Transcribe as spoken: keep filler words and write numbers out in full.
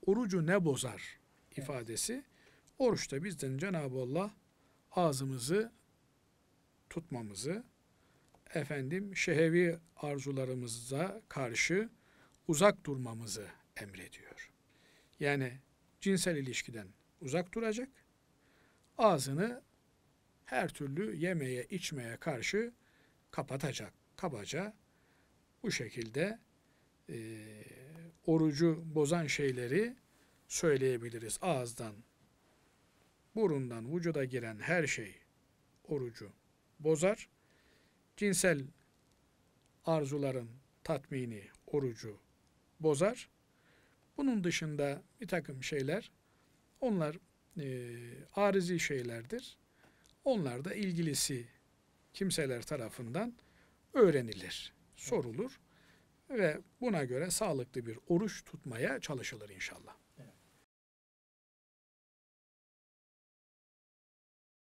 orucu ne bozar ifadesi. Oruçta bizden Cenab-ı Allah ağzımızı tutmamızı, efendim şehevi arzularımıza karşı uzak durmamızı emrediyor. Yani cinsel ilişkiden uzak duracak, ağzını her türlü yemeye, içmeye karşı kapatacak. Kabaca bu şekilde e, orucu bozan şeyleri söyleyebiliriz. Ağızdan, burundan vücuda giren her şey orucu bozar. Cinsel arzuların tatmini orucu bozar. Bunun dışında bir takım şeyler, onlar e, arizi şeylerdir. Onlar da ilgilisi kimseler tarafından öğrenilir, sorulur ve buna göre sağlıklı bir oruç tutmaya çalışılır inşallah.